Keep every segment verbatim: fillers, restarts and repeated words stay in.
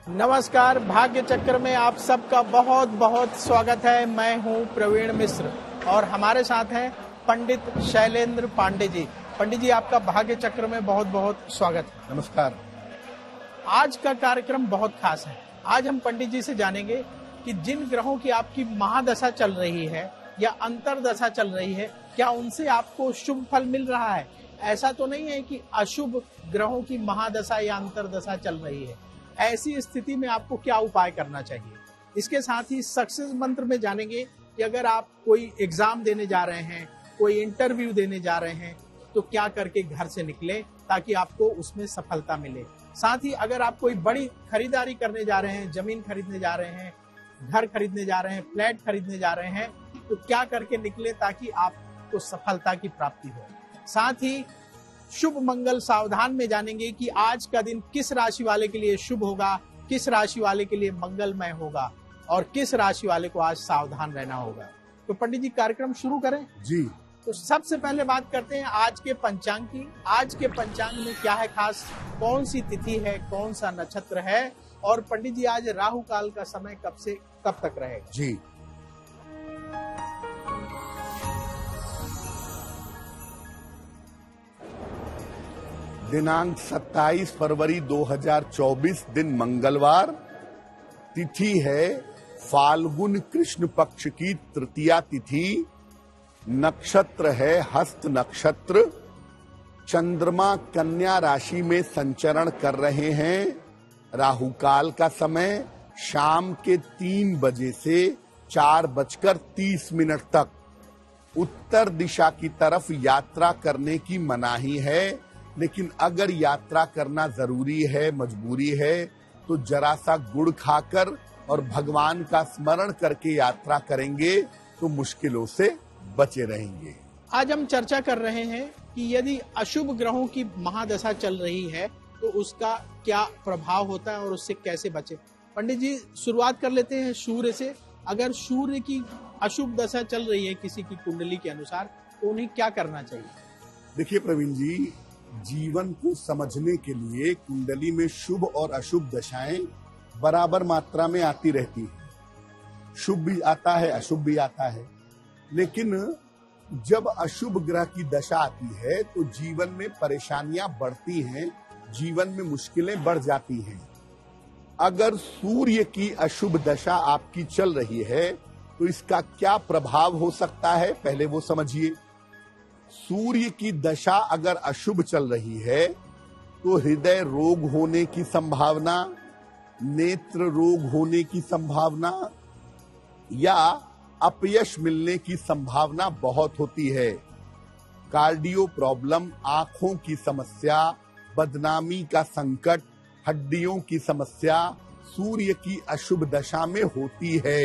नमस्कार, भाग्य चक्र में आप सबका बहुत बहुत स्वागत है। मैं हूं प्रवीण मिश्र और हमारे साथ हैं पंडित शैलेंद्र पांडे जी। पंडित जी, आपका भाग्य चक्र में बहुत बहुत स्वागत है। नमस्कार। आज का कार्यक्रम बहुत खास है। आज हम पंडित जी से जानेंगे कि जिन ग्रहों की आपकी महादशा चल रही है या अंतरदशा चल रही है, क्या उनसे आपको शुभ फल मिल रहा है? ऐसा तो नहीं है कि अशुभ ग्रहों की महादशा या अंतरदशा चल रही है। ऐसी स्थिति में आपको क्या उपाय करना चाहिए? इसके साथ ही सक्सेस मंत्र में जानेंगे कि अगर आप कोई एग्जाम देने जा रहे हैं, कोई इंटरव्यू देने जा रहे हैं, तो क्या करके घर से निकले ताकि आपको उसमें सफलता मिले। साथ ही अगर आप कोई बड़ी खरीदारी करने जा रहे हैं, जमीन खरीदने जा रहे हैं, घर खरीदने जा रहे हैं, फ्लैट खरीदने जा रहे हैं, तो क्या करके निकले ताकि आपको सफलता की प्राप्ति हो। साथ ही शुभ मंगल सावधान में जानेंगे कि आज का दिन किस राशि वाले के लिए शुभ होगा, किस राशि वाले के लिए मंगलमय होगा और किस राशि वाले को आज सावधान रहना होगा। तो पंडित जी, कार्यक्रम शुरू करें जी। तो सबसे पहले बात करते हैं आज के पंचांग की। आज के पंचांग में क्या है खास? कौन सी तिथि है, कौन सा नक्षत्र है और पंडित जी आज राहु काल का समय कब से कब तक रहेगा? जी, दिनांक सत्ताईस फरवरी दो हज़ार चौबीस, दिन मंगलवार, तिथि है फाल्गुन कृष्ण पक्ष की तृतीया तिथि, नक्षत्र है हस्त नक्षत्र, चंद्रमा कन्या राशि में संचरण कर रहे हैं। राहु काल का समय शाम के तीन बजे से चार बजकर तीस मिनट तक। उत्तर दिशा की तरफ यात्रा करने की मनाही है, लेकिन अगर यात्रा करना जरूरी है, मजबूरी है, तो जरा सा गुड़ खाकर और भगवान का स्मरण करके यात्रा करेंगे तो मुश्किलों से बचे रहेंगे। आज हम चर्चा कर रहे हैं कि यदि अशुभ ग्रहों की महादशा चल रही है तो उसका क्या प्रभाव होता है और उससे कैसे बचे। पंडित जी, शुरुआत कर लेते हैं सूर्य से। अगर सूर्य की अशुभ दशा चल रही है किसी की कुंडली के अनुसार, तो उन्हें क्या करना चाहिए? देखिए प्रवीण जी, जीवन को समझने के लिए कुंडली में शुभ और अशुभ दशाएं बराबर मात्रा में आती रहती हैं। शुभ भी आता है, अशुभ भी आता है, लेकिन जब अशुभ ग्रह की दशा आती है तो जीवन में परेशानियां बढ़ती हैं, जीवन में मुश्किलें बढ़ जाती हैं। अगर सूर्य की अशुभ दशा आपकी चल रही है तो इसका क्या प्रभाव हो सकता है, पहले वो समझिए। सूर्य की दशा अगर अशुभ चल रही है तो हृदय रोग होने की संभावना, नेत्र रोग होने की संभावना या अपयश मिलने की संभावना बहुत होती है। कार्डियो प्रॉब्लम, आंखों की समस्या, बदनामी का संकट, हड्डियों की समस्या सूर्य की अशुभ दशा में होती है।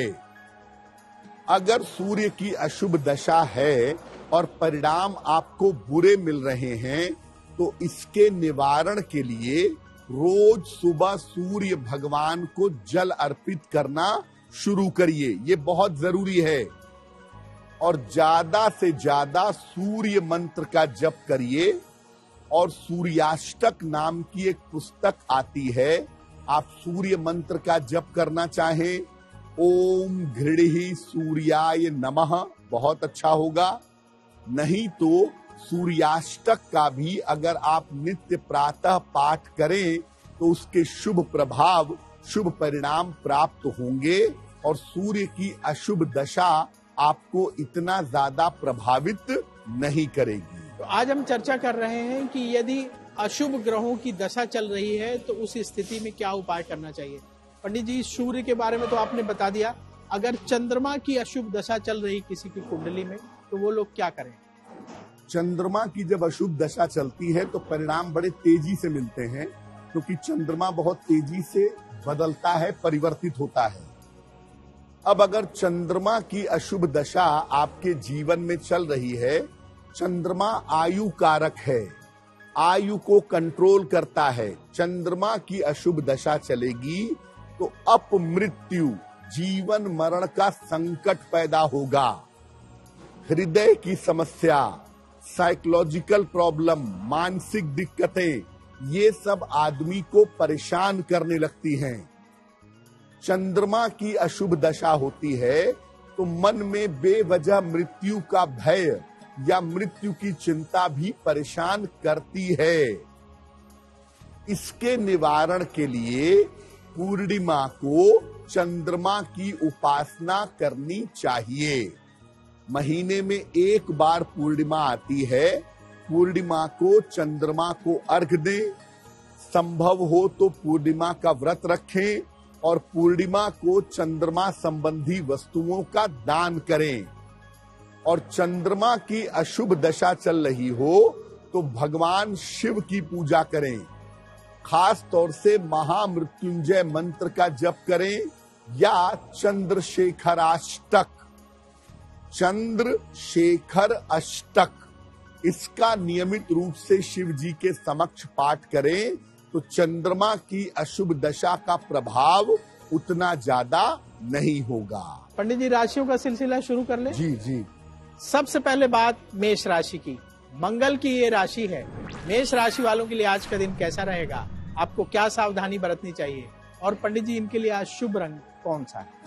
अगर सूर्य की अशुभ दशा है और परिणाम आपको बुरे मिल रहे हैं तो इसके निवारण के लिए रोज सुबह सूर्य भगवान को जल अर्पित करना शुरू करिए, ये बहुत जरूरी है। और ज्यादा से ज्यादा सूर्य मंत्र का जप करिए। और सूर्याष्टक नाम की एक पुस्तक आती है, आप सूर्य मंत्र का जप करना चाहें, ओम घृणि सूर्याय नमः, बहुत अच्छा होगा। नहीं तो सूर्याष्टक का भी अगर आप नित्य प्रातः पाठ करें तो उसके शुभ प्रभाव, शुभ परिणाम प्राप्त होंगे और सूर्य की अशुभ दशा आपको इतना ज्यादा प्रभावित नहीं करेगी। तो आज हम चर्चा कर रहे हैं कि यदि अशुभ ग्रहों की दशा चल रही है तो उस स्थिति में क्या उपाय करना चाहिए। पंडित जी, सूर्य के बारे में तो आपने बता दिया। अगर चंद्रमा की अशुभ दशा चल रही किसी की कुंडली में तो वो लोग क्या करें? चंद्रमा की जब अशुभ दशा चलती है तो परिणाम बड़े तेजी से मिलते हैं, क्योंकि चंद्रमा बहुत तेजी से बदलता है, परिवर्तित होता है। अब अगर चंद्रमा की अशुभ दशा आपके जीवन में चल रही है, चंद्रमा आयु कारक है, आयु को कंट्रोल करता है। चंद्रमा की अशुभ दशा चलेगी तो अपमृत्यु, जीवन मरण का संकट पैदा होगा। हृदय की समस्या, साइकोलॉजिकल प्रॉब्लम, मानसिक दिक्कतें, ये सब आदमी को परेशान करने लगती हैं। चंद्रमा की अशुभ दशा होती है तो मन में बेवजह मृत्यु का भय या मृत्यु की चिंता भी परेशान करती है। इसके निवारण के लिए पूर्णिमा को चंद्रमा की उपासना करनी चाहिए। महीने में एक बार पूर्णिमा आती है। पूर्णिमा को चंद्रमा को अर्घ दें, संभव हो तो पूर्णिमा का व्रत रखें और पूर्णिमा को चंद्रमा संबंधी वस्तुओं का दान करें। और चंद्रमा की अशुभ दशा चल रही हो तो भगवान शिव की पूजा करें। खास तौर से महामृत्युंजय मंत्र का जप करें या चंद्रशेखर अष्टक, चंद्रशेखर अष्टक, इसका नियमित रूप से शिव जी के समक्ष पाठ करें तो चंद्रमा की अशुभ दशा का प्रभाव उतना ज्यादा नहीं होगा। पंडित जी, राशियों का सिलसिला शुरू कर ले। जी जी। सबसे पहले बात मेष राशि की। मंगल की ये राशि है। मेष राशि वालों के लिए आज का दिन कैसा रहेगा? आपको क्या सावधानी बरतनी चाहिए? और पंडित जी, इनके लिए आज शुभ रंग कौन सा है?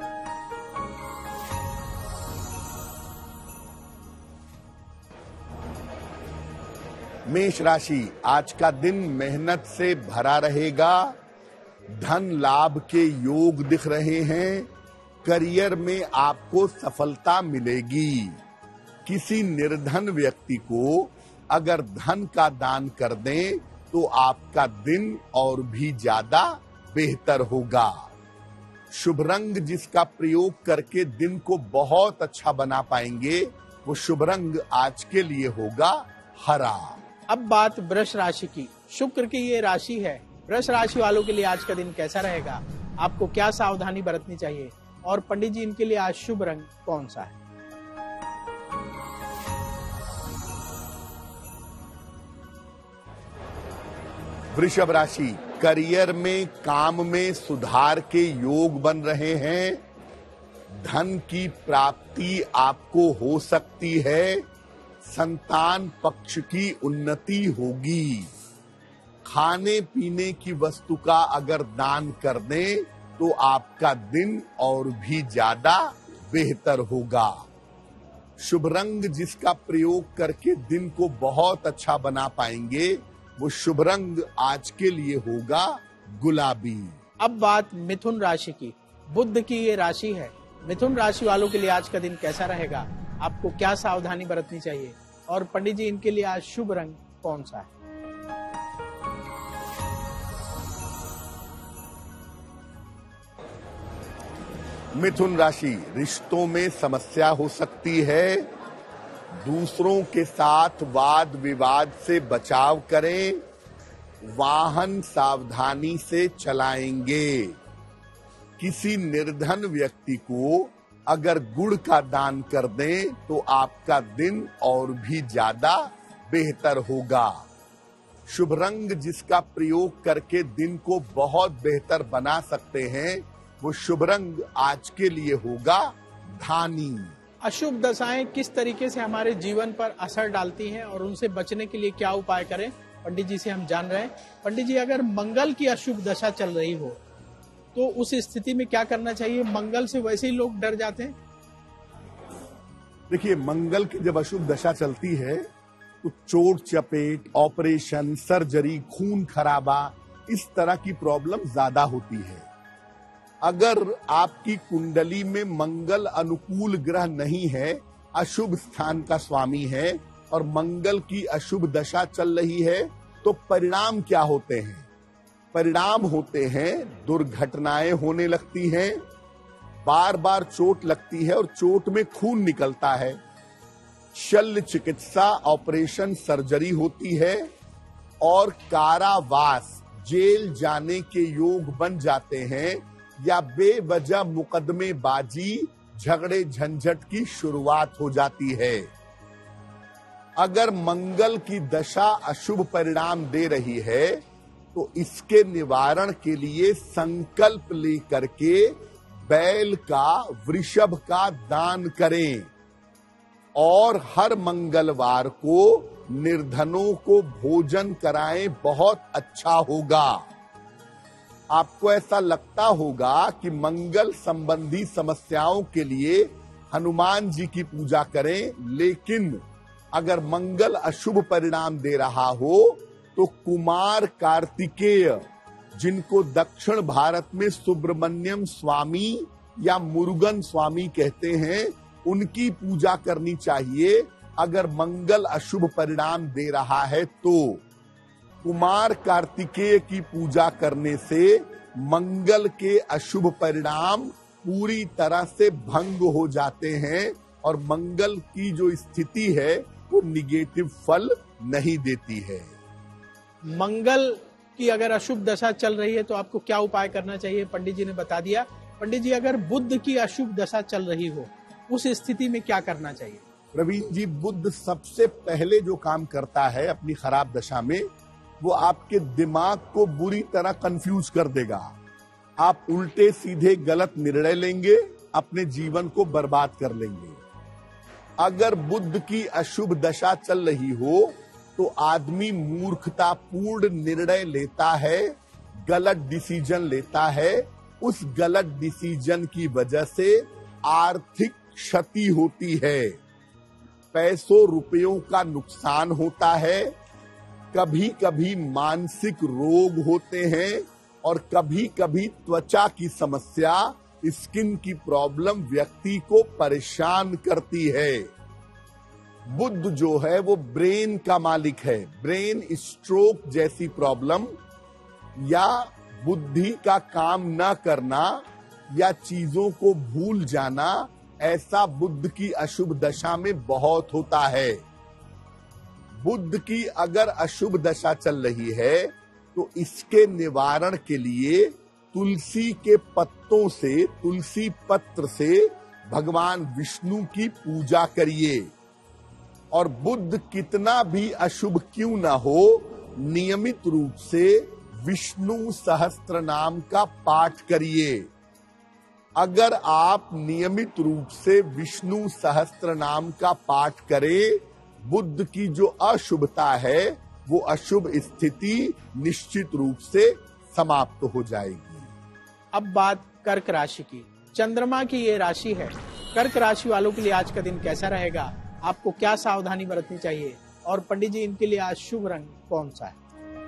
मेष राशि, आज का दिन मेहनत से भरा रहेगा। धन लाभ के योग दिख रहे हैं। करियर में आपको सफलता मिलेगी। किसी निर्धन व्यक्ति को अगर धन का दान कर दें तो आपका दिन और भी ज्यादा बेहतर होगा। शुभ रंग जिसका प्रयोग करके दिन को बहुत अच्छा बना पाएंगे वो शुभ रंग आज के लिए होगा हरा। अब बात वृष राशि की। शुक्र की ये राशि है। वृष राशि वालों के लिए आज का दिन कैसा रहेगा? आपको क्या सावधानी बरतनी चाहिए? और पंडित जी, इनके लिए आज शुभ रंग कौन सा है? वृषभ राशि, करियर में काम में सुधार के योग बन रहे हैं। धन की प्राप्ति आपको हो सकती है। संतान पक्ष की उन्नति होगी। खाने पीने की वस्तु का अगर दान कर दें तो आपका दिन और भी ज्यादा बेहतर होगा। शुभ रंग जिसका प्रयोग करके दिन को बहुत अच्छा बना पाएंगे वो शुभ रंग आज के लिए होगा गुलाबी। अब बात मिथुन राशि की। बुध की ये राशि है। मिथुन राशि वालों के लिए आज का दिन कैसा रहेगा? आपको क्या सावधानी बरतनी चाहिए? और पंडित जी, इनके लिए आज शुभ रंग कौन सा है? मिथुन राशि, रिश्तों में समस्या हो सकती है। दूसरों के साथ वाद विवाद से बचाव करें। वाहन सावधानी से चलाएंगे। किसी निर्धन व्यक्ति को अगर गुड़ का दान कर दें तो आपका दिन और भी ज्यादा बेहतर होगा। शुभ रंग जिसका प्रयोग करके दिन को बहुत बेहतर बना सकते हैं वो शुभ रंग आज के लिए होगा धानी। अशुभ दशाएं किस तरीके से हमारे जीवन पर असर डालती हैं और उनसे बचने के लिए क्या उपाय करें, पंडित जी से हम जान रहे हैं। पंडित जी, अगर मंगल की अशुभ दशा चल रही हो तो उस स्थिति में क्या करना चाहिए? मंगल से वैसे ही लोग डर जाते हैं। देखिए, मंगल की जब अशुभ दशा चलती है तो चोट चपेट, ऑपरेशन, सर्जरी, खून खराबा, इस तरह की प्रॉब्लम ज्यादा होती है। अगर आपकी कुंडली में मंगल अनुकूल ग्रह नहीं है, अशुभ स्थान का स्वामी है और मंगल की अशुभ दशा चल रही है तो परिणाम क्या होते हैं? परिणाम होते हैं दुर्घटनाएं होने लगती हैं, बार बार चोट लगती है और चोट में खून निकलता है, शल्य चिकित्सा, ऑपरेशन, सर्जरी होती है और कारावास, जेल जाने के योग बन जाते हैं या बेवजह मुकदमेबाजी, झगड़े झंझट की शुरुआत हो जाती है। अगर मंगल की दशा अशुभ परिणाम दे रही है तो इसके निवारण के लिए संकल्प लेकर के बैल का, वृषभ का दान करें और हर मंगलवार को निर्धनों को भोजन कराएं, बहुत अच्छा होगा। आपको ऐसा लगता होगा कि मंगल संबंधी समस्याओं के लिए हनुमान जी की पूजा करें, लेकिन अगर मंगल अशुभ परिणाम दे रहा हो तो कुमार कार्तिकेय, जिनको दक्षिण भारत में सुब्रमण्यम स्वामी या मुरुगन स्वामी कहते हैं, उनकी पूजा करनी चाहिए अगर मंगल अशुभ परिणाम दे रहा है तो। कुमार कार्तिकेय की पूजा करने से मंगल के अशुभ परिणाम पूरी तरह से भंग हो जाते हैं और मंगल की जो स्थिति है वो निगेटिव फल नहीं देती है। मंगल की अगर अशुभ दशा चल रही है तो आपको क्या उपाय करना चाहिए, पंडित जी ने बता दिया। पंडित जी, अगर बुध की अशुभ दशा चल रही हो उस स्थिति में क्या करना चाहिए? प्रवीण जी, बुध सबसे पहले जो काम करता है अपनी खराब दशा में, वो आपके दिमाग को बुरी तरह कंफ्यूज कर देगा। आप उल्टे सीधे गलत निर्णय लेंगे, अपने जीवन को बर्बाद कर लेंगे। अगर बुध की अशुभ दशा चल रही हो तो आदमी मूर्खतापूर्ण निर्णय लेता है, गलत डिसीजन लेता है। उस गलत डिसीजन की वजह से आर्थिक क्षति होती है, पैसों रुपयों का नुकसान होता है, कभी कभी मानसिक रोग होते हैं और कभी कभी त्वचा की समस्या, स्किन की प्रॉब्लम व्यक्ति को परेशान करती है। बुध जो है वो ब्रेन का मालिक है। ब्रेन स्ट्रोक जैसी प्रॉब्लम या बुद्धि का काम न करना या चीजों को भूल जाना, ऐसा बुध की अशुभ दशा में बहुत होता है। बुध की अगर अशुभ दशा चल रही है तो इसके निवारण के लिए तुलसी के पत्तों से, तुलसी पत्र से भगवान विष्णु की पूजा करिए। और बुध कितना भी अशुभ क्यों ना हो, नियमित रूप से विष्णु सहस्त्र नाम का पाठ करिए। अगर आप नियमित रूप से विष्णु सहस्त्र नाम का पाठ करें, बुध की जो अशुभता है वो अशुभ स्थिति निश्चित रूप से समाप्त हो जाएगी। अब बात कर्क राशि की। चंद्रमा की ये राशि है। कर्क राशि वालों के लिए आज का दिन कैसा रहेगा, आपको क्या सावधानी बरतनी चाहिए, और पंडित जी इनके लिए आज शुभ रंग कौन सा है?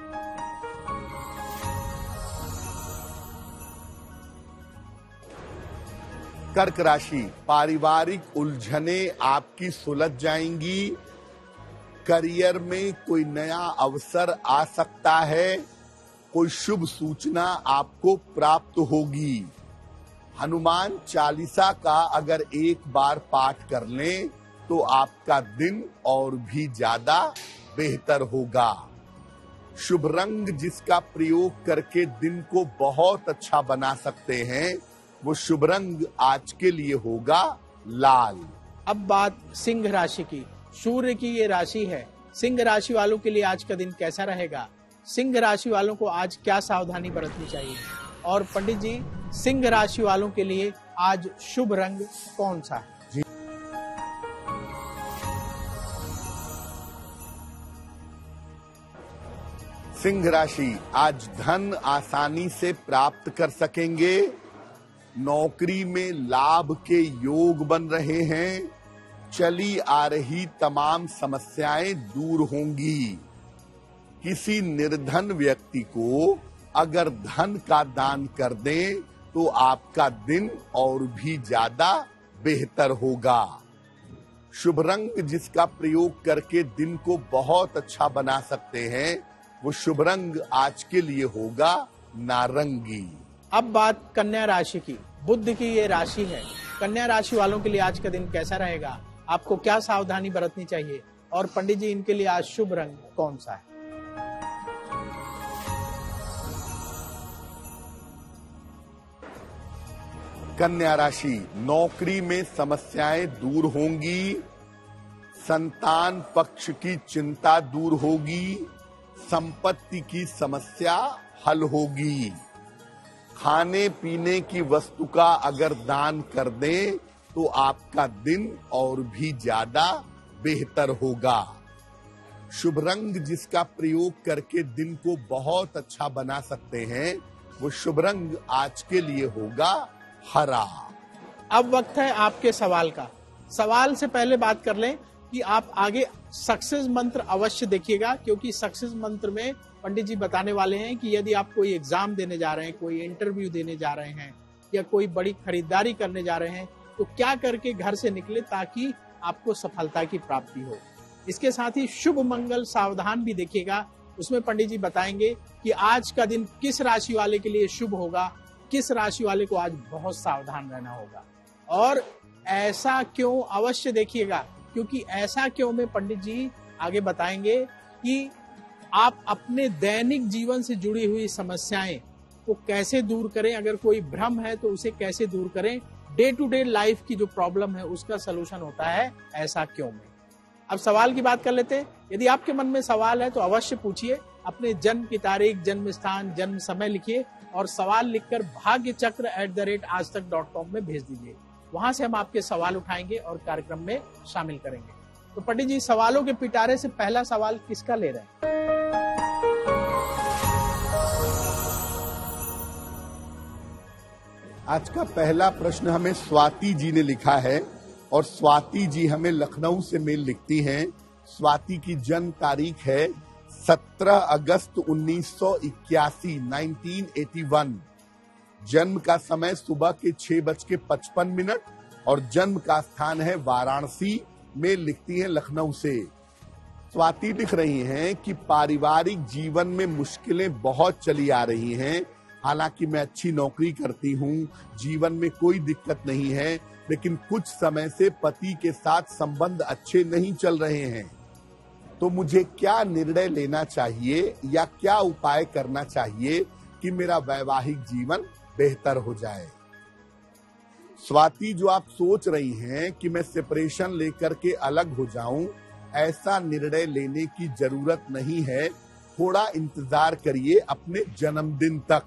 कर्क राशि, पारिवारिक उलझने आपकी सुलझ जाएंगी। करियर में कोई नया अवसर आ सकता है, कोई शुभ सूचना आपको प्राप्त होगी। हनुमान चालीसा का अगर एक बार पाठ कर लें तो आपका दिन और भी ज्यादा बेहतर होगा। शुभ रंग जिसका प्रयोग करके दिन को बहुत अच्छा बना सकते हैं, वो शुभ रंग आज के लिए होगा लाल। अब बात सिंह राशि की। सूर्य की ये राशि है। सिंह राशि वालों के लिए आज का दिन कैसा रहेगा, सिंह राशि वालों को आज क्या सावधानी बरतनी चाहिए, और पंडित जी सिंह राशि वालों के लिए आज शुभ रंग कौन सा है? सिंह राशि, आज धन आसानी से प्राप्त कर सकेंगे। नौकरी में लाभ के योग बन रहे हैं। चली आ रही तमाम समस्याएं दूर होंगी। किसी निर्धन व्यक्ति को अगर धन का दान कर दें तो आपका दिन और भी ज्यादा बेहतर होगा। शुभ रंग जिसका प्रयोग करके दिन को बहुत अच्छा बना सकते हैं, वो शुभ रंग आज के लिए होगा नारंगी। अब बात कन्या राशि की। बुध की ये राशि है। कन्या राशि वालों के लिए आज का दिन कैसा रहेगा, आपको क्या सावधानी बरतनी चाहिए, और पंडित जी इनके लिए आज शुभ रंग कौन सा है? कन्या राशि, नौकरी में समस्याएं दूर होंगी। संतान पक्ष की चिंता दूर होगी। संपत्ति की समस्या हल होगी। खाने पीने की वस्तु का अगर दान कर दें तो आपका दिन और भी ज्यादा बेहतर होगा। शुभ रंग जिसका प्रयोग करके दिन को बहुत अच्छा बना सकते हैं, वो शुभ रंग आज के लिए होगा हरा। अब वक्त है आपके सवाल का। सवाल से पहले बात कर लें कि आप आगे सक्सेस मंत्र अवश्य देखिएगा, क्योंकि सक्सेस मंत्र में पंडित जी बताने वाले हैं कि यदि आप कोई एग्जाम देने जा रहे हैं, कोई इंटरव्यू देने जा रहे हैं या कोई बड़ी खरीदारी करने जा रहे हैं तो क्या करके घर से निकले ताकि आपको सफलता की प्राप्ति हो। इसके साथ ही शुभ मंगल सावधान भी देखिएगा, उसमें पंडित जी बताएंगे कि आज का दिन किस राशि वाले के लिए शुभ होगा, किस राशि वाले को आज बहुत सावधान रहना होगा। और ऐसा क्यों अवश्य देखिएगा, क्योंकि ऐसा क्यों में पंडित जी आगे बताएंगे कि आप अपने दैनिक जीवन से जुड़ी हुई समस्याएं को कैसे दूर करें, अगर कोई भ्रम है तो उसे कैसे दूर करें। डे टू डे लाइफ की जो प्रॉब्लम है उसका सलूशन होता है ऐसा क्यों में। अब सवाल की बात कर लेते हैं। यदि आपके मन में सवाल है तो अवश्य पूछिए, अपने जन्म की तारीख, जन्म स्थान, जन्म समय लिखिए और सवाल लिखकर भाग्य चक्र एट द रेट आज तक डॉट कॉम में भेज दीजिए। वहां से हम आपके सवाल उठाएंगे और कार्यक्रम में शामिल करेंगे। तो पंडित जी, सवालों के पिटारे से पहला सवाल किसका ले रहे हैं? आज का पहला प्रश्न हमें स्वाति जी ने लिखा है और स्वाति जी हमें लखनऊ से मेल लिखती हैं। स्वाति की जन्म तारीख है सत्रह अगस्त उन्नीस सौ इक्यासी, उन्नीस सौ इक्यासी। जन्म का समय सुबह के छह बज के पचपन मिनट और जन्म का स्थान है वाराणसी। मेल लिखती हैं लखनऊ से। स्वाति लिख रही हैं कि पारिवारिक जीवन में मुश्किलें बहुत चली आ रही हैं। हालांकि मैं अच्छी नौकरी करती हूँ, जीवन में कोई दिक्कत नहीं है, लेकिन कुछ समय से पति के साथ संबंध अच्छे नहीं चल रहे हैं। तो मुझे क्या निर्णय लेना चाहिए या क्या उपाय करना चाहिए कि मेरा वैवाहिक जीवन बेहतर हो जाए। स्वाति, जो आप सोच रही हैं कि मैं सेपरेशन लेकर के अलग हो जाऊं, ऐसा निर्णय लेने की जरूरत नहीं है। थोड़ा इंतजार करिए अपने जन्मदिन तक।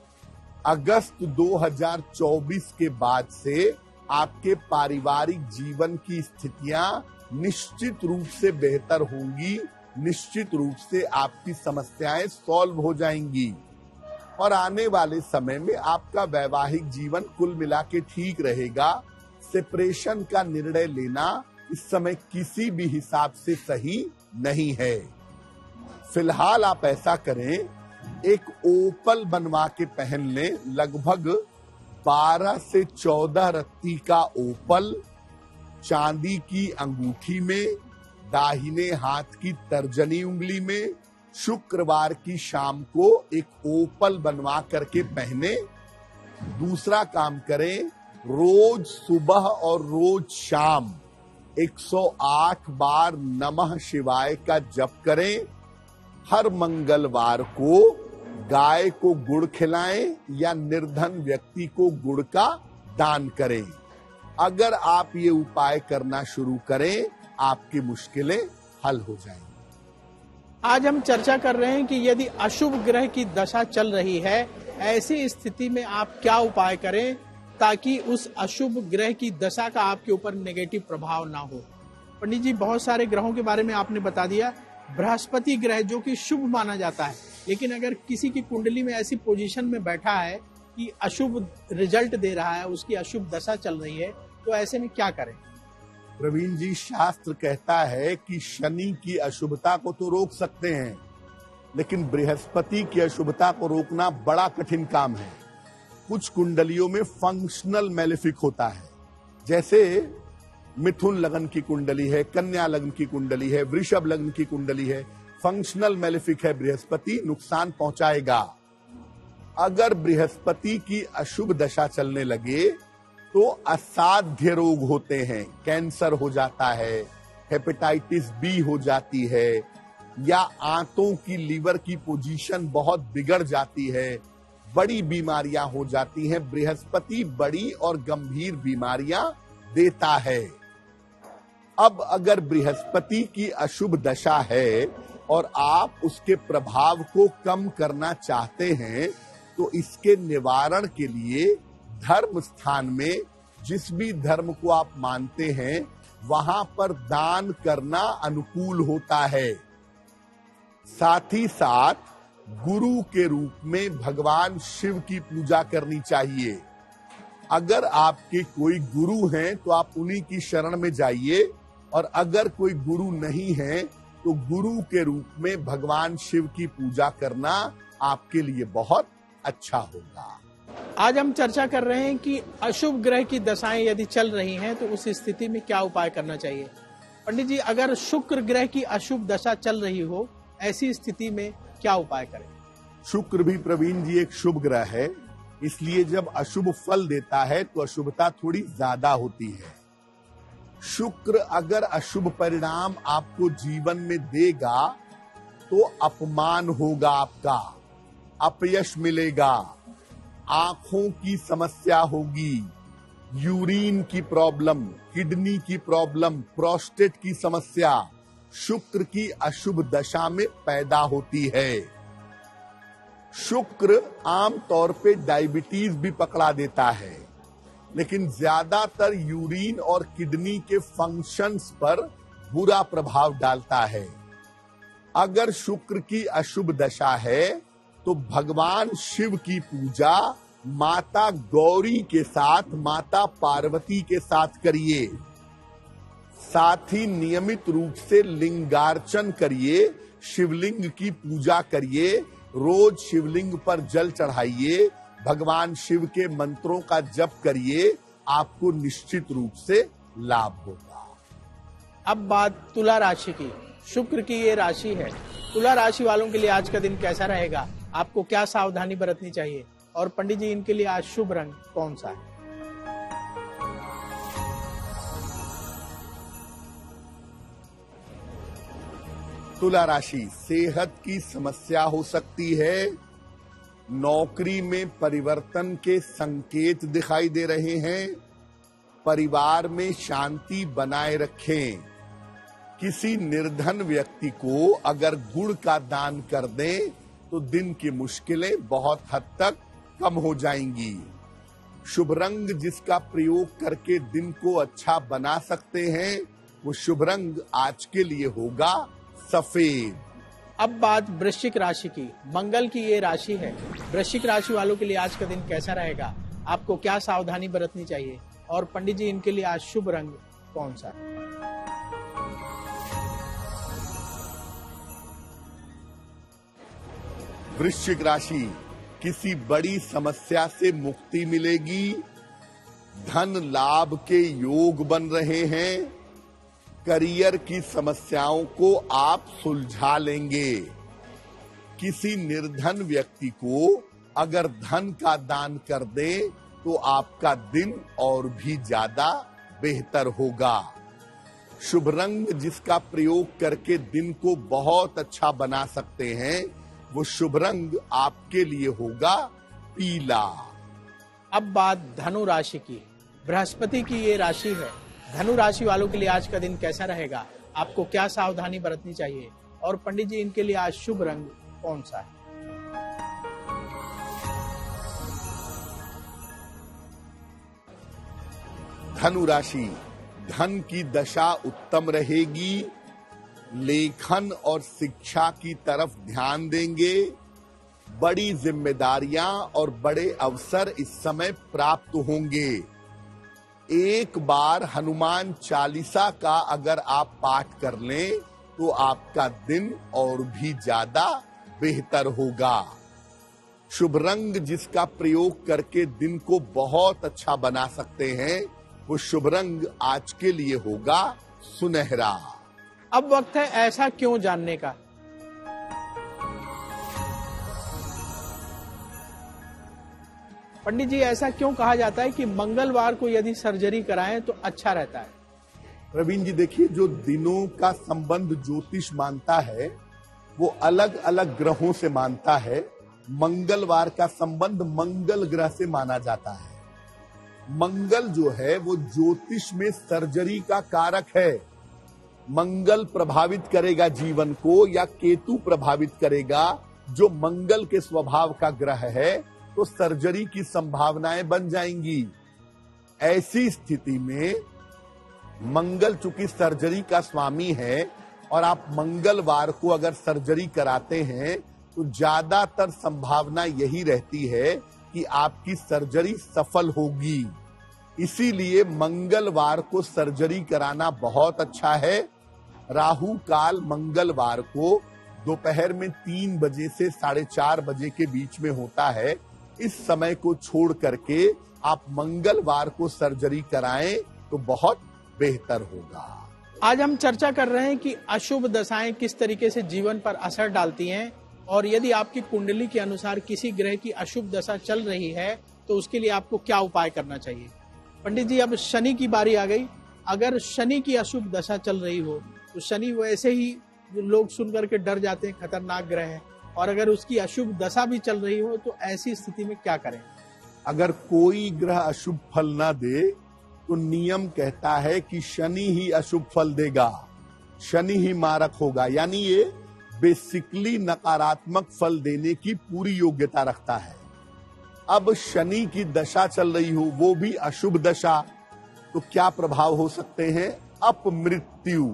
अगस्त दो हज़ार चौबीस के बाद से आपके पारिवारिक जीवन की स्थितियां निश्चित रूप से बेहतर होंगी, निश्चित रूप से आपकी समस्याएं सॉल्व हो जाएंगी और आने वाले समय में आपका वैवाहिक जीवन कुल मिला के ठीक रहेगा। सेपरेशन का निर्णय लेना इस समय किसी भी हिसाब से सही नहीं है। फिलहाल आप ऐसा करें, एक ओपल बनवा के पहन लें। लगभग बारह से चौदह रत्ती का ओपल चांदी की अंगूठी में, दाहिने हाथ की तर्जनी उंगली में, शुक्रवार की शाम को एक ओपल बनवा करके पहने। दूसरा काम करें, रोज सुबह और रोज शाम एक सौ आठ बार नमः शिवाय का जप करें। हर मंगलवार को गाय को गुड़ खिलाएं या निर्धन व्यक्ति को गुड़ का दान करें। अगर आप ये उपाय करना शुरू करें, आपकी मुश्किलें हल हो जाएंगी। आज हम चर्चा कर रहे हैं कि यदि अशुभ ग्रह की दशा चल रही है, ऐसी स्थिति में आप क्या उपाय करें ताकि उस अशुभ ग्रह की दशा का आपके ऊपर नेगेटिव प्रभाव ना हो। पंडित जी, बहुत सारे ग्रहों के बारे में आपने बता दिया। बृहस्पति ग्रह जो कि शुभ माना जाता है, लेकिन अगर किसी की कुंडली में ऐसी पोजीशन में बैठा है कि अशुभ रिजल्ट दे रहा है, उसकी अशुभ दशा चल रही है, तो ऐसे में क्या करें? प्रवीण जी, शास्त्र कहता है कि शनि की अशुभता को तो रोक सकते हैं, लेकिन बृहस्पति की अशुभता को रोकना बड़ा कठिन काम है। कुछ कुंडलियों में फंक्शनल मैलेफिक होता है, जैसे मिथुन लगन की कुंडली है, कन्या लगन की कुंडली है, वृषभ लगन की कुंडली है। फंक्शनल मैलेफिक है, बृहस्पति नुकसान पहुंचाएगा। अगर बृहस्पति की अशुभ दशा चलने लगे तो असाध्य रोग होते हैं। कैंसर हो जाता है, हेपेटाइटिस बी हो जाती है, या आंतों की लीवर की पोजीशन बहुत बिगड़ जाती है, बड़ी बीमारियां हो जाती हैं। बृहस्पति बड़ी और गंभीर बीमारियां देता है। अब अगर बृहस्पति की अशुभ दशा है और आप उसके प्रभाव को कम करना चाहते हैं, तो इसके निवारण के लिए धर्म स्थान में, जिस भी धर्म को आप मानते हैं, वहां पर दान करना अनुकूल होता है। साथ ही साथ गुरु के रूप में भगवान शिव की पूजा करनी चाहिए। अगर आपके कोई गुरु हैं तो आप उन्हीं की शरण में जाइए, और अगर कोई गुरु नहीं है तो गुरु के रूप में भगवान शिव की पूजा करना आपके लिए बहुत अच्छा होगा। आज हम चर्चा कर रहे हैं कि अशुभ ग्रह की दशाएं यदि चल रही हैं तो उस स्थिति में क्या उपाय करना चाहिए। पंडित जी, अगर शुक्र ग्रह की अशुभ दशा चल रही हो, ऐसी स्थिति में क्या उपाय करें? शुक्र भी प्रवीण जी एक शुभ ग्रह है, इसलिए जब अशुभ फल देता है तो अशुभता थोड़ी ज्यादा होती है। शुक्र अगर अशुभ परिणाम आपको जीवन में देगा तो अपमान होगा, आपका अपयश मिलेगा, आंखों की समस्या होगी, यूरिन की प्रॉब्लम, किडनी की प्रॉब्लम, प्रोस्टेट की समस्या शुक्र की अशुभ दशा में पैदा होती है। शुक्र आमतौर पे डायबिटीज भी पकड़ा देता है, लेकिन ज्यादातर यूरिन और किडनी के फंक्शंस पर बुरा प्रभाव डालता है। अगर शुक्र की अशुभ दशा है तो भगवान शिव की पूजा माता गौरी के साथ, माता पार्वती के साथ करिए। साथ ही नियमित रूप से लिंगार्चन करिए, शिवलिंग की पूजा करिए, रोज शिवलिंग पर जल चढ़ाइए, भगवान शिव के मंत्रों का जप करिए, आपको निश्चित रूप से लाभ होगा। अब बात तुला राशि की। शुक्र की ये राशि है, तुला राशि वालों के लिए आज का दिन कैसा रहेगा? आपको क्या सावधानी बरतनी चाहिए? और पंडित जी, इनके लिए आज शुभ रंग कौन सा है? तुला राशि, सेहत की समस्या हो सकती है, नौकरी में परिवर्तन के संकेत दिखाई दे रहे हैं, परिवार में शांति बनाए रखें। किसी निर्धन व्यक्ति को अगर गुड़ का दान कर दें तो दिन की मुश्किलें बहुत हद तक कम हो जाएंगी। शुभ रंग जिसका प्रयोग करके दिन को अच्छा बना सकते हैं, वो शुभ रंग आज के लिए होगा सफेद। अब बात वृश्चिक राशि की। मंगल की ये राशि है। वृश्चिक राशि वालों के लिए आज का दिन कैसा रहेगा? आपको क्या सावधानी बरतनी चाहिए? और पंडित जी, इनके लिए आज शुभ रंग कौन सा है? वृश्चिक राशि, किसी बड़ी समस्या से मुक्ति मिलेगी, धन लाभ के योग बन रहे हैं, करियर की समस्याओं को आप सुलझा लेंगे। किसी निर्धन व्यक्ति को अगर धन का दान कर दें तो आपका दिन और भी ज्यादा बेहतर होगा। शुभ रंग जिसका प्रयोग करके दिन को बहुत अच्छा बना सकते हैं, वो शुभ रंग आपके लिए होगा पीला। अब बात धनु राशि की। बृहस्पति की ये राशि है। धनु राशि वालों के लिए आज का दिन कैसा रहेगा? आपको क्या सावधानी बरतनी चाहिए? और पंडित जी, इनके लिए आज शुभ रंग कौन सा है? धनु राशि, धन की दशा उत्तम रहेगी, लेखन और शिक्षा की तरफ ध्यान देंगे, बड़ी जिम्मेदारियां और बड़े अवसर इस समय प्राप्त होंगे। एक बार हनुमान चालीसा का अगर आप पाठ कर लें तो आपका दिन और भी ज्यादा बेहतर होगा। शुभ रंग जिसका प्रयोग करके दिन को बहुत अच्छा बना सकते हैं, वो शुभ रंग आज के लिए होगा सुनहरा। अब वक्त है ऐसा क्यों जानने का। पंडित जी, ऐसा क्यों कहा जाता है कि मंगलवार को यदि सर्जरी कराएं तो अच्छा रहता है? प्रवीण जी, देखिए, जो दिनों का संबंध ज्योतिष मानता है वो अलग अलग ग्रहों से मानता है। मंगलवार का संबंध मंगल ग्रह से माना जाता है। मंगल जो है वो ज्योतिष में सर्जरी का कारक है। मंगल प्रभावित करेगा जीवन को या केतु प्रभावित करेगा, जो मंगल के स्वभाव का ग्रह है, तो सर्जरी की संभावनाएं बन जाएंगी। ऐसी स्थिति में मंगल चूंकि सर्जरी का स्वामी है और आप मंगलवार को अगर सर्जरी कराते हैं तो ज्यादातर संभावना यही रहती है कि आपकी सर्जरी सफल होगी। इसीलिए मंगलवार को सर्जरी कराना बहुत अच्छा है। राहु काल मंगलवार को दोपहर में तीन बजे से साढ़े चार बजे के बीच में होता है। इस समय को छोड़ करके आप मंगलवार को सर्जरी कराएं तो बहुत बेहतर होगा। आज हम चर्चा कर रहे हैं कि अशुभ दशाएं किस तरीके से जीवन पर असर डालती हैं, और यदि आपकी कुंडली के अनुसार किसी ग्रह की अशुभ दशा चल रही है तो उसके लिए आपको क्या उपाय करना चाहिए। पंडित जी, अब शनि की बारी आ गई। अगर शनि की अशुभ दशा चल रही हो तो शनि वैसे ही लोग सुन करके डर जाते हैं, खतरनाक ग्रह है, और अगर उसकी अशुभ दशा भी चल रही हो तो ऐसी स्थिति में क्या करें। अगर कोई ग्रह अशुभ फल ना दे तो नियम कहता है कि शनि ही अशुभ फल देगा, शनि ही मारक होगा, यानी ये बेसिकली नकारात्मक फल देने की पूरी योग्यता रखता है। अब शनि की दशा चल रही हो, वो भी अशुभ दशा, तो क्या प्रभाव हो सकते हैं। अपमृत्यु,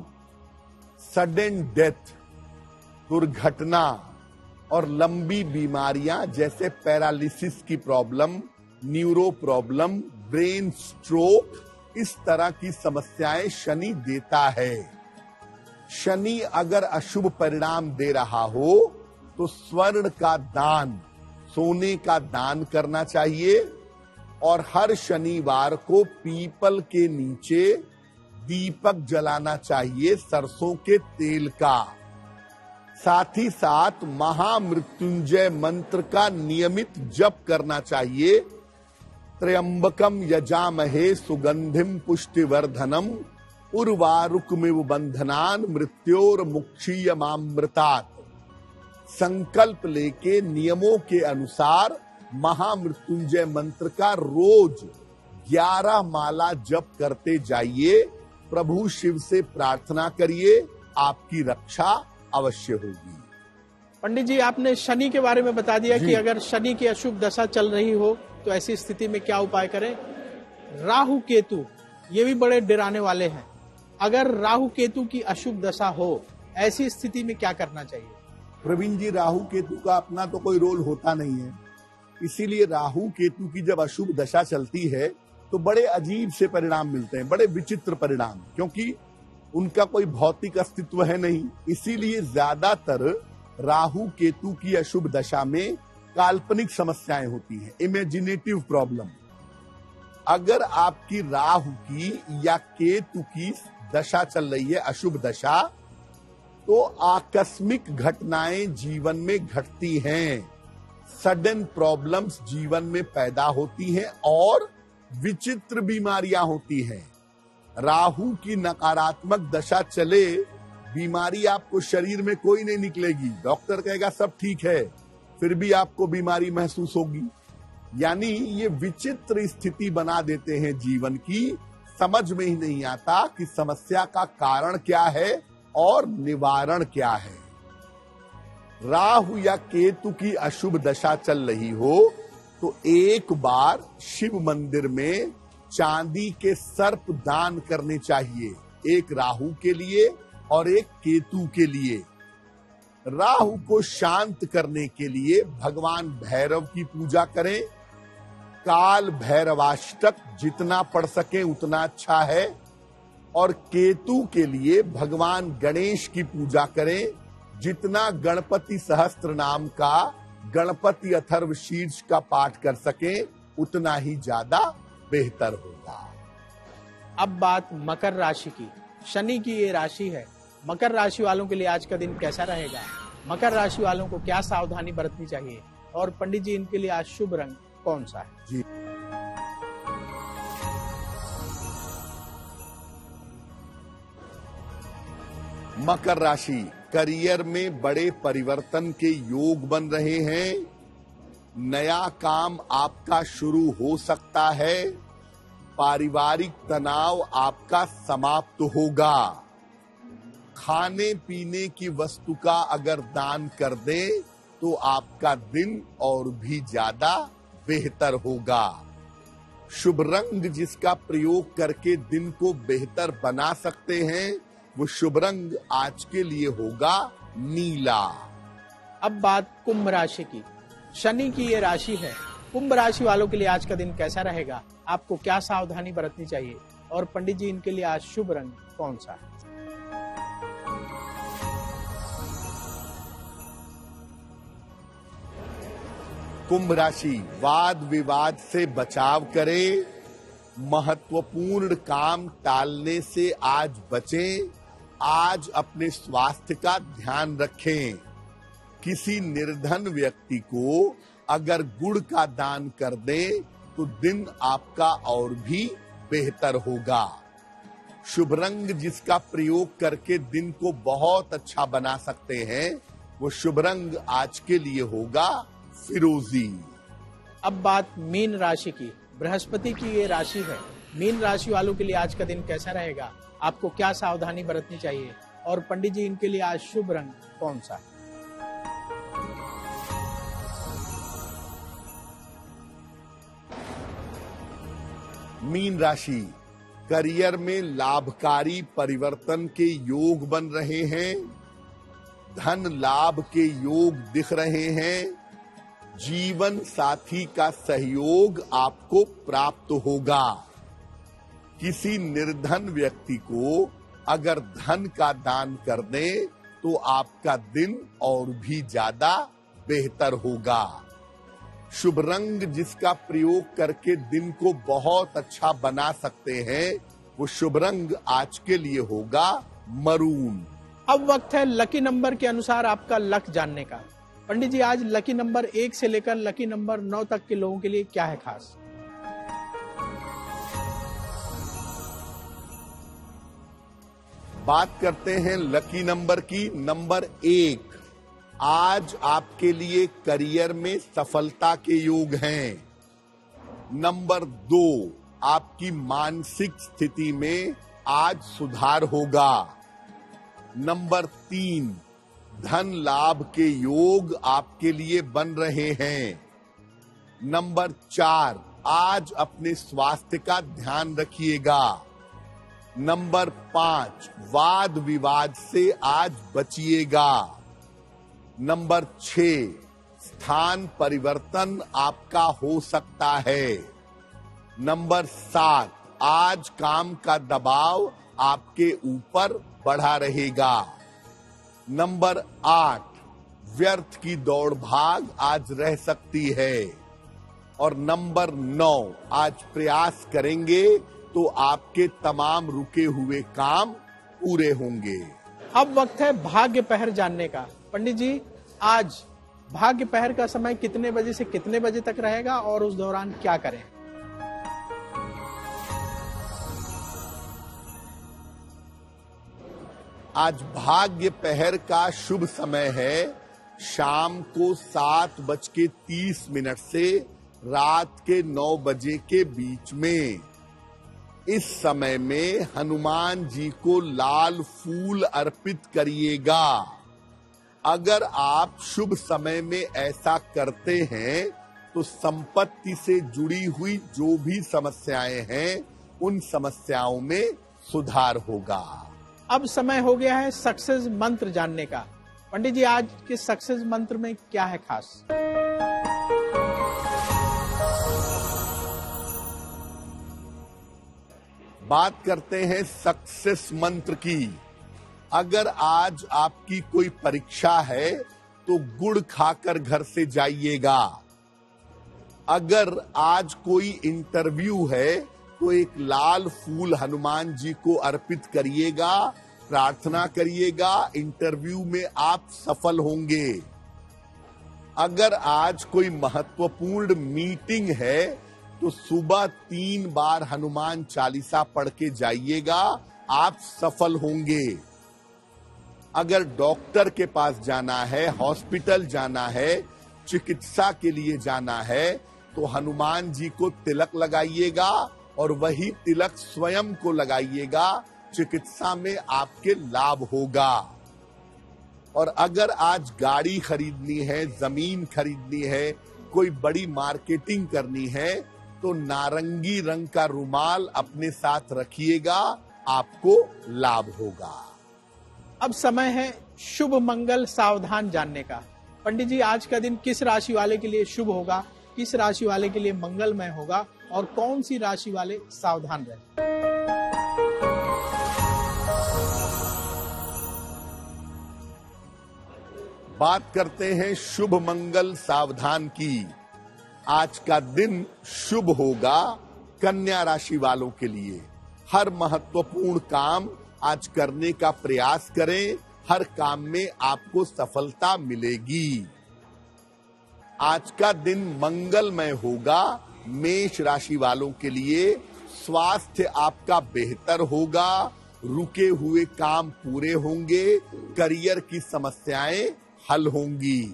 सडन डेथ, दुर्घटना और लंबी बीमारियां जैसे पैरालिसिस की problem, neuro problem, brain stroke, इस तरह की समस्याएं शनि देता है। शनि अगर अशुभ परिणाम दे रहा हो तो स्वर्ण का दान, सोने का दान करना चाहिए, और हर शनिवार को पीपल के नीचे दीपक जलाना चाहिए सरसों के तेल का। साथ ही साथ महामृत्युंजय मंत्र का नियमित जप करना चाहिए। त्र्यंबकम यजामहे सुगंधिम पुष्टिवर्धनम उर्वारुकमिव बंधनान मृत्योर मुक्षीयमामृतात्। संकल्प लेके नियमों के अनुसार महामृत्युंजय मंत्र का रोज ग्यारह माला जप करते जाइए। प्रभु शिव से प्रार्थना करिए, आपकी रक्षा अवश्य होगी। पंडित जी, आपने शनि के बारे में बता दिया कि अगर शनि की अशुभ दशा चल रही हो तो ऐसी स्थिति में क्या उपाय करें। राहु केतु, ये भी बड़े डराने वाले हैं। अगर राहु केतु की अशुभ दशा हो, ऐसी स्थिति में क्या करना चाहिए। प्रवीण जी, राहु केतु का अपना तो कोई रोल होता नहीं है, इसीलिए राहु केतु की जब अशुभ दशा चलती है तो बड़े अजीब से परिणाम मिलते हैं, बड़े विचित्र परिणाम, क्योंकि उनका कोई भौतिक अस्तित्व है नहीं। इसीलिए ज्यादातर राहु केतु की अशुभ दशा में काल्पनिक समस्याएं होती हैं, इमेजिनेटिव प्रॉब्लम। अगर आपकी राहु की या केतु की दशा चल रही है, अशुभ दशा, तो आकस्मिक घटनाएं जीवन में घटती हैं, सडन प्रॉब्लम्स जीवन में पैदा होती हैं और विचित्र बीमारियां होती हैं। राहु की नकारात्मक दशा चले, बीमारी आपको शरीर में कोई नहीं निकलेगी, डॉक्टर कहेगा सब ठीक है, फिर भी आपको बीमारी महसूस होगी। यानी ये विचित्र स्थिति बना देते हैं जीवन की, समझ में ही नहीं आता कि समस्या का कारण क्या है और निवारण क्या है। राहु या केतु की अशुभ दशा चल रही हो तो एक बार शिव मंदिर में चांदी के सर्प दान करने चाहिए, एक राहु के लिए और एक केतु के लिए। राहु को शांत करने के लिए भगवान भैरव की पूजा करें। काल भैरवाष्टक जितना पढ़ सके उतना अच्छा है। और केतु के लिए भगवान गणेश की पूजा करें। जितना गणपति सहस्त्र नाम का, गणपति अथर्व शीर्ष का पाठ कर सके उतना ही ज्यादा बेहतर होगा। अब बात मकर राशि की। शनि की ये राशि है। मकर राशि वालों के लिए आज का दिन कैसा रहेगा, मकर राशि वालों को क्या सावधानी बरतनी चाहिए, और पंडित जी इनके लिए आज शुभ रंग कौन सा है। जी, मकर राशि, करियर में बड़े परिवर्तन के योग बन रहे हैं। नया काम आपका शुरू हो सकता है। पारिवारिक तनाव आपका समाप्त होगा। खाने पीने की वस्तु का अगर दान कर दें तो आपका दिन और भी ज्यादा बेहतर होगा। शुभ रंग जिसका प्रयोग करके दिन को बेहतर बना सकते हैं वो शुभ रंग आज के लिए होगा नीला। अब बात कुंभ राशि की। शनि की ये राशि है। कुंभ राशि वालों के लिए आज का दिन कैसा रहेगा, आपको क्या सावधानी बरतनी चाहिए, और पंडित जी इनके लिए आज शुभ रंग कौन सा है? कुंभ राशि, वाद विवाद से बचाव करें, महत्वपूर्ण काम टालने से आज बचें, आज अपने स्वास्थ्य का ध्यान रखें। किसी निर्धन व्यक्ति को अगर गुड़ का दान कर दें तो दिन आपका और भी बेहतर होगा। शुभ रंग जिसका प्रयोग करके दिन को बहुत अच्छा बना सकते हैं, वो शुभ रंग आज के लिए होगा फिरोजी। अब बात मीन राशि की। बृहस्पति की ये राशि है। मीन राशि वालों के लिए आज का दिन कैसा रहेगा, आपको क्या सावधानी बरतनी चाहिए, और पंडित जी इनके लिए आज शुभ रंग कौन सा है? मीन राशि, करियर में लाभकारी परिवर्तन के योग बन रहे हैं, धन लाभ के योग दिख रहे हैं, जीवन साथी का सहयोग आपको प्राप्त होगा। किसी निर्धन व्यक्ति को अगर धन का दान कर दें तो आपका दिन और भी ज्यादा बेहतर होगा। शुभ रंग जिसका प्रयोग करके दिन को बहुत अच्छा बना सकते हैं, वो शुभ रंग आज के लिए होगा मरून। अब वक्त है लकी नंबर के अनुसार आपका लक जानने का। पंडित जी आज लकी नंबर एक से लेकर लकी नंबर नौ तक के लोगों के लिए क्या है खास? बात करते हैं लकी नंबर की। नंबर एक, आज आपके लिए करियर में सफलता के योग हैं। नंबर दो, आपकी मानसिक स्थिति में आज सुधार होगा। नंबर तीन, धन लाभ के योग आपके लिए बन रहे हैं। नंबर चार, आज अपने स्वास्थ्य का ध्यान रखिएगा। नंबर पांच, वाद विवाद से आज बचिएगा। नंबर छह, स्थान परिवर्तन आपका हो सकता है। नंबर सात, आज काम का दबाव आपके ऊपर बढ़ा रहेगा। नंबर आठ, व्यर्थ की दौड़ भाग आज रह सकती है। और नंबर नौ, आज प्रयास करेंगे तो आपके तमाम रुके हुए काम पूरे होंगे। अब वक्त है भाग्य पहर जानने का। पंडित जी आज भाग्य पहर का समय कितने बजे से कितने बजे तक रहेगा, और उस दौरान क्या करें? आज भाग्य पहर का शुभ समय है शाम को सात बज के तीस मिनट से रात के नौ बजे के बीच में। इस समय में हनुमान जी को लाल फूल अर्पित करिएगा। अगर आप शुभ समय में ऐसा करते हैं तो संपत्ति से जुड़ी हुई जो भी समस्याएं हैं, उन समस्याओं में सुधार होगा। अब समय हो गया है सक्सेस मंत्र जानने का। पंडित जी आज के सक्सेस मंत्र में क्या है खास? बात करते हैं सक्सेस मंत्र की। अगर आज आपकी कोई परीक्षा है तो गुड़ खाकर घर से जाइएगा। अगर आज कोई इंटरव्यू है तो एक लाल फूल हनुमान जी को अर्पित करिएगा, प्रार्थना करिएगा, इंटरव्यू में आप सफल होंगे। अगर आज कोई महत्वपूर्ण मीटिंग है तो सुबह तीन बार हनुमान चालीसा पढ़ के जाइएगा, आप सफल होंगे। अगर डॉक्टर के पास जाना है, हॉस्पिटल जाना है, चिकित्सा के लिए जाना है, तो हनुमान जी को तिलक लगाइएगा और वही तिलक स्वयं को लगाइएगा। चिकित्सा में आपके लाभ होगा। और अगर आज गाड़ी खरीदनी है, जमीन खरीदनी है, कोई बड़ी मार्केटिंग करनी है, तो नारंगी रंग का रुमाल अपने साथ रखिएगा, आपको लाभ होगा। अब समय है शुभ मंगल सावधान जानने का। पंडित जी, आज का दिन किस राशि वाले के लिए शुभ होगा, किस राशि वाले के लिए मंगलमय होगा और कौन सी राशि वाले सावधान रहें? बात करते हैं शुभ मंगल सावधान की। आज का दिन शुभ होगा कन्या राशि वालों के लिए। हर महत्वपूर्ण काम आज करने का प्रयास करें, हर काम में आपको सफलता मिलेगी। आज का दिन मंगलमय होगा मेष राशि वालों के लिए। स्वास्थ्य आपका बेहतर होगा, रुके हुए काम पूरे होंगे, करियर की समस्याएं हल होंगी।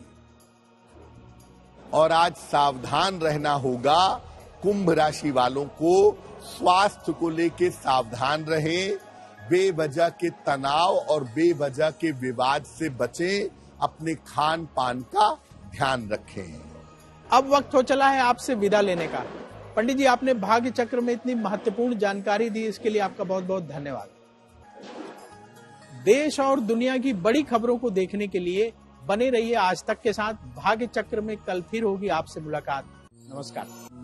और आज सावधान रहना होगा कुंभ राशि वालों को। स्वास्थ्य को लेकर सावधान रहें, बेवजह के तनाव और बेवजह के विवाद से बचें, अपने खान पान का ध्यान रखें। अब वक्त हो चला है आपसे विदा लेने का। पंडित जी, आपने भाग्य चक्र में इतनी महत्वपूर्ण जानकारी दी, इसके लिए आपका बहुत बहुत धन्यवाद। देश और दुनिया की बड़ी खबरों को देखने के लिए बने रहिए आज तक के साथ। भाग्य चक्र में कल फिर होगी आपसे मुलाकात। नमस्कार।